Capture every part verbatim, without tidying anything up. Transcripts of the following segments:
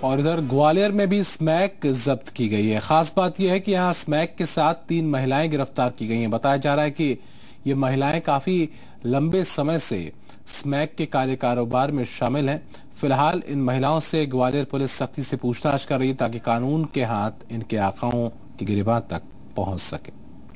और इधर ग्वालियर में भी स्मैक जब्त की गई है। खास बात यह है कि यहाँ स्मैक के साथ तीन महिलाएं गिरफ्तार की गई हैं। बताया जा रहा है कि ये महिलाएं काफी लंबे समय से स्मैक के काले कारोबार में शामिल हैं। फिलहाल इन महिलाओं से ग्वालियर पुलिस सख्ती से पूछताछ कर रही है ताकि कानून के हाथ इनके आकाओं की गिरफ्तार तक पहुंच सके।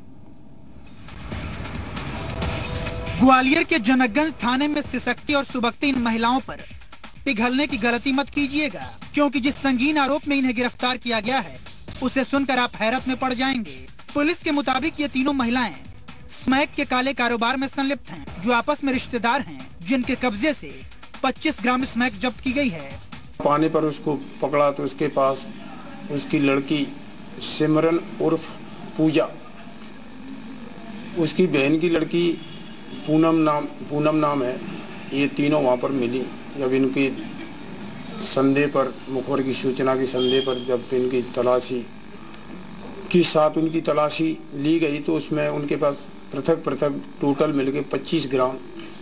ग्वालियर के जनकगंज थाने में सिसकती और सुबकती इन महिलाओं पर पिघलने की गलती मत कीजिएगा, क्योंकि जिस संगीन आरोप में इन्हें गिरफ्तार किया गया है उसे सुनकर आप हैरत में पड़ जाएंगे। पुलिस के मुताबिक ये तीनों महिलाएं स्मैक के काले कारोबार में संलिप्त हैं, जो आपस में रिश्तेदार हैं, जिनके कब्जे से पच्चीस ग्राम स्मैक जब्त की गई है। पाने पर उसको पकड़ा तो उसके पास उसकी लड़की सिमरन उर्फ पूजा, उसकी बहन की लड़की पूनम नाम पूनम नाम है, ये तीनों वहाँ पर मिली। जब इनकी संदेह पर, मुखबिर की सूचना की संदेह पर जब इनकी तलाशी के साथ उनकी तलाशी ली गई तो उसमें उनके पास पृथक पृथक टोटल मिलके पच्चीस ग्राम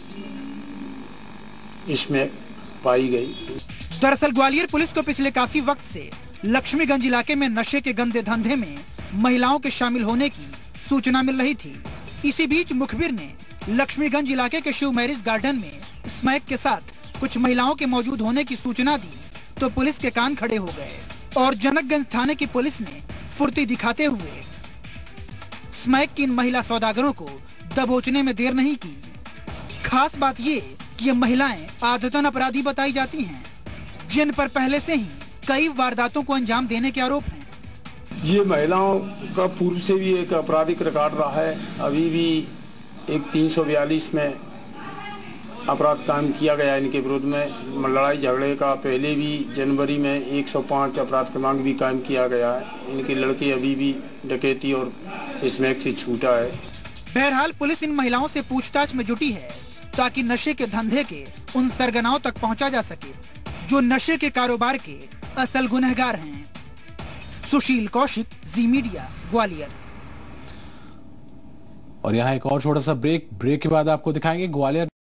इसमें पाई गई। दरअसल ग्वालियर पुलिस को पिछले काफी वक्त से लक्ष्मीगंज इलाके में नशे के गंदे धंधे में महिलाओं के शामिल होने की सूचना मिल रही थी। इसी बीच मुखबिर ने लक्ष्मीगंज इलाके के शिव मैरिज गार्डन में स्मैक के साथ कुछ महिलाओं के मौजूद होने की सूचना दी तो पुलिस के कान खड़े हो गए और जनकगंज थाने की पुलिस ने फुर्ती दिखाते हुए स्मैक की इन महिला सौदागरों को दबोचने में देर नहीं की। खास बात ये कि ये महिलाएं आदतन अपराधी बताई जाती हैं, जिन पर पहले से ही कई वारदातों को अंजाम देने के आरोप हैं। ये महिलाओं का पूर्व से भी एक आपराधिक रिकॉर्ड रहा है। अभी भी एक तीन सौ बयालीस में अपराध कायम किया गया इनके विरुद्ध में। लड़ाई झगड़े का पहले भी जनवरी में एक सौ पाँच अपराध क्रमांक भी कायम किया गया है। इनके लड़के अभी भी डकैती और स्मैक से छूटा है। बहरहाल पुलिस इन महिलाओं से पूछताछ में जुटी है ताकि नशे के धंधे के उन सरगनाओं तक पहुंचा जा सके जो नशे के कारोबार के असल गुनहगार हैं। सुशील कौशिक, जी मीडिया, ग्वालियर। और यहाँ एक और छोटा सा ब्रेक ब्रेक के बाद आपको दिखाएंगे ग्वालियर